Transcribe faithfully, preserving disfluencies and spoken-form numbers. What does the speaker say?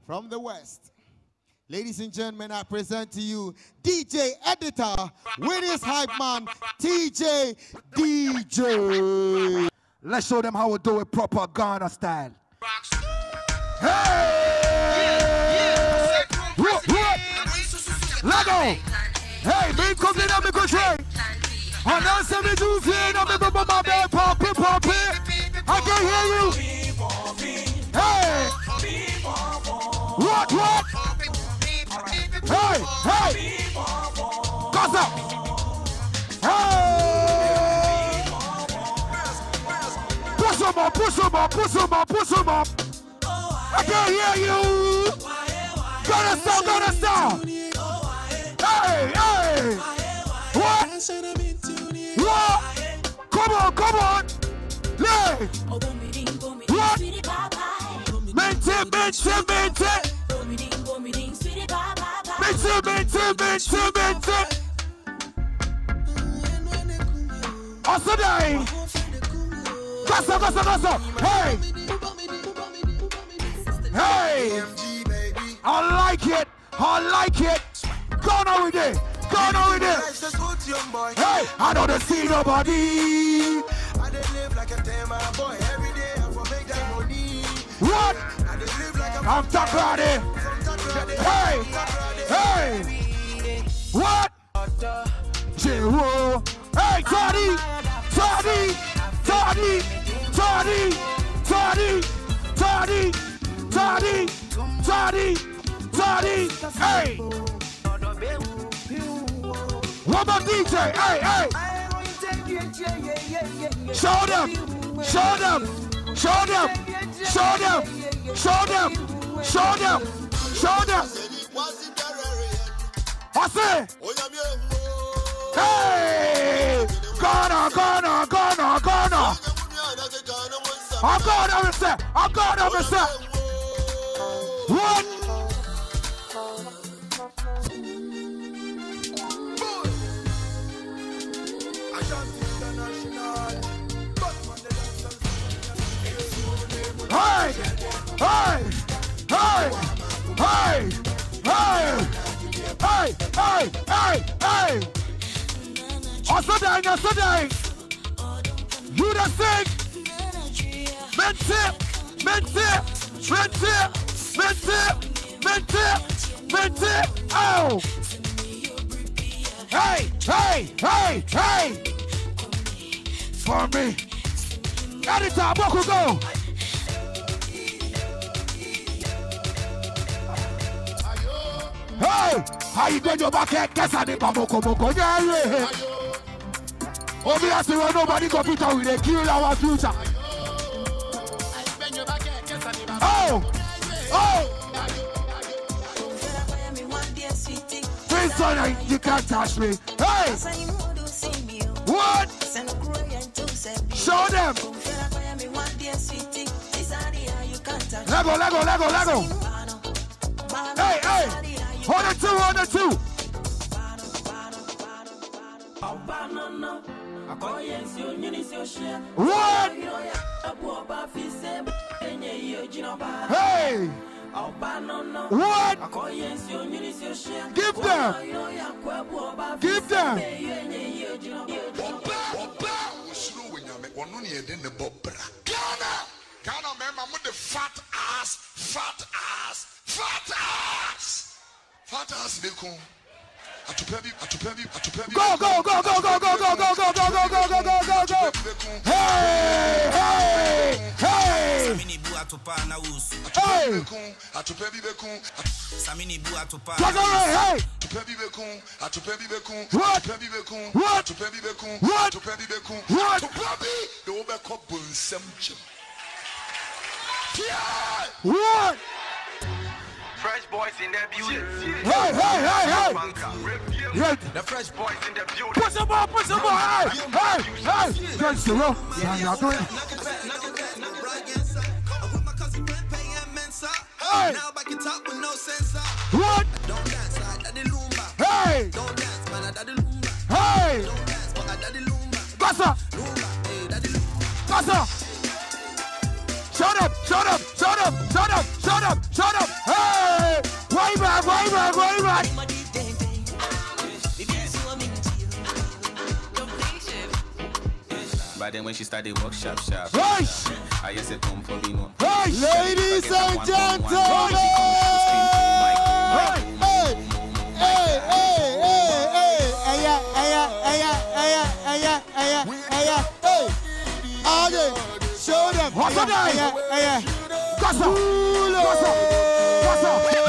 from the West. Ladies and gentlemen, I present to you D J Edita with his hype man, T J D J. Let's show them how we do it proper Ghana style. Hey! What? What? Lego! Hey, me come in and me go try. And now say me do feel and me go my bed poppy poppy. I can hear you. Hey! What? What? Hey! Hey! Gaza! Hey! Push him up! Push him up! Push him up! Push him up! I can hear you. Gonna stop! Gonna stop! Hey! Hey! What? What? Come on! Come on! Lay! What? Maintain! Maintain! Maintain! Maintain! Maintain! Maintain! Maintain! Also dying! Gasa! Gasa! Gasa! Hey! Hey! I like it! I like it! Go on with it! Go on with it! Hey! I don't see nobody! I live like a tamer boy every day. I will make that money. What? I'm top ready! Hey! Hey! What? Zero! Hey! Toddy! Toddy! Toddy! Toddy! Toddy! Toddy! Toddy! Toddy! Toddy! Hey! What about D J? Hey! Hey! Show them! Show them! Show them! Show them! Show them! Show them! Show them! I say! Hey! Ghana! Ghana! Ghana! Ghana! I'm going over set! I'm going over set! What? Hey! Hey! Hey! Hey! Hey! Hey! Hey! Hey! Hey! Also dying, also dying! You the sing! Mentip! Mentip! Mentip! Mentip! Mentip! Mentip! Oh! Hey! Hey! Hey! Hey! For me! Edita, Boko go! Hey! How you going your back head? Guess I didn't boko boko. Yeah, yeah. Obviously, when nobody computer with a kill our future. Oh! Oh! Prince, you can't touch me. Hey! What? Show them! Lego, Lego, Lego, Lego! Hey, hey! Hold it two, hold it two! What? Hey! What? Give them! Give them! Ghana, man, I'm with the fat ass, fat ass, fat ass! Fat ass, they come. Go, go, go, go, go, go, go, go, go, go, go, go, go, go, go, go, go! Hey! Hey! Hey! Hey! What? What? What? What? What? Fresh boys in the building. Hey, hey, hey, hey! Right. The fresh boys in the building. Push them up, push them up! Hey, hey, hey! Just the rope. Now do it. Hey! Now back it up with no sensor. What? Don't dance like that the Lumba. Hey! Don't dance, man, that the Lumba. Hey! Don't dance, but that the Lumba. Gasa! Lumba, hey, that the Lumba. Gasa! Shut up! Shut up! Shut up! Shut up! Shut up! Shut up! Hey! but then when she started work sharp sharp. Right. I just said come for me no. Right. Ladies and gentlemen. Right. Hey, hey, hey, hey, hey, hey, yeah, hey, yeah, hey, yeah, hey, yeah, hey, yeah, hey, yeah, hey, yeah, hey. All day, show them. What's up, hey, yeah, hey, yeah. Gossa. Gossa. Gossa.